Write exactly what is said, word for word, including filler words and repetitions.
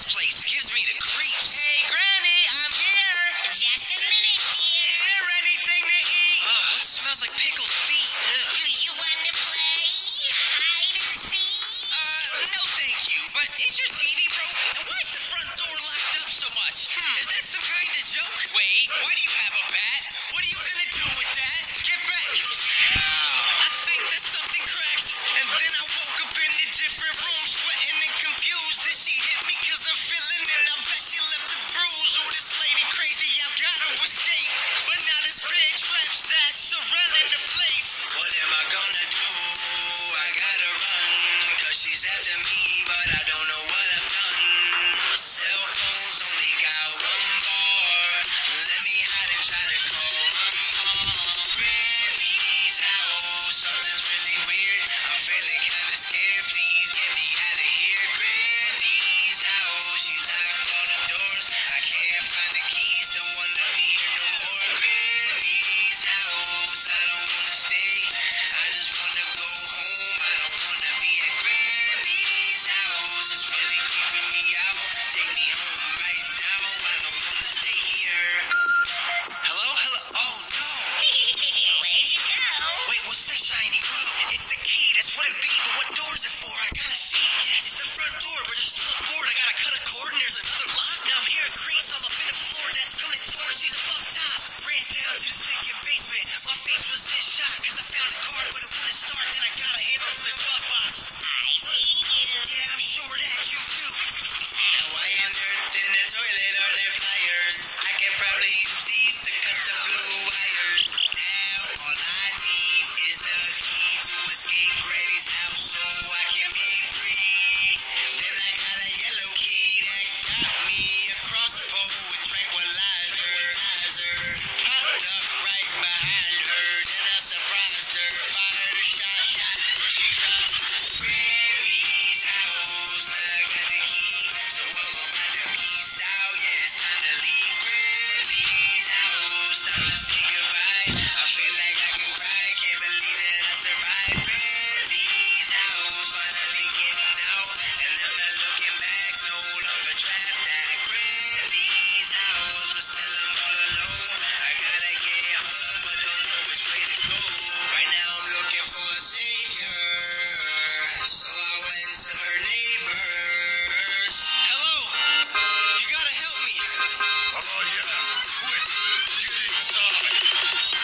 This place gives me the creeps. Hey, Granny, I'm here. Just a minute, dear. Is there anything to eat? Ugh, what smells like pickled feet? Ugh. Do you want to play hide and seek? Uh, no thank you, but is your T V broke? And why is the front door locked up so much? Hmm. Is that some kind of joke? Wait, why do you have a bat? What are you gonna do with that? Get back! I think there's something cracked. And then I woke up in a different room, sweating and confused. Did she hit me? Cause I'm feeling it. I bet she left a bruise. Oh, this lady crazy, I've gotta escape. But now this big trap stash surrounding the place. What am I gonna do? I gotta run. Cause she's after me, but I don't know what I've done. My cell phone's only got one bar. Let me hide and try to call my mom. Granny's house, something's really weird. I'm feeling kinda scared. Please get me out of here. Granny's house, she locked all the doors. I can't find the keys. Don't wanna be here no more. Granny's house, I don't wanna stay. I just wanna go home. I don't wanna be at Granny's house. It's really creeping me out. Take me home right now. I don't wanna stay here. Hello, hello. Oh no. Where'd you go? Wait, what's that shiny glow? It's a key, that's what it be, but what door is it for? I gotta see. Yes, it's the front door, but there's still a board. I gotta cut a cord and there's another lock. Now I'm hearing creaks all up in the floor that's coming towards. She's above top. Ran down to the stinking basement. My face was in shock cause I found a card, but it wouldn't start. Then I got a handle from the glove box. I see you. Yeah, I'm sure that you do. Now I unearthed in the toilet are there pliers. I can probably use these to cut the blue wires. Now all I need is the key to escape Granny's house so I can be free. Then I got a yellow key that got me a crossbow with tranquilizer. Popped up right behind her, then I surprised her. Fired a shot, shot, where she dropped. Granny's house, I got the key, so I'm about to peace out. Yeah, it's time to leave Granny's house. Time to say goodbye. I feel like I can cry. Can't believe that I survived Granny's house. Finally getting out, and I'm not looking back. No longer trapped at Granny's house, but still I'm all alone. I gotta get home, but don't know which way to go. Right now I'm looking for a savior, so I went to her neighbors. Hello, you gotta help me. Oh, yeah, quick, get inside.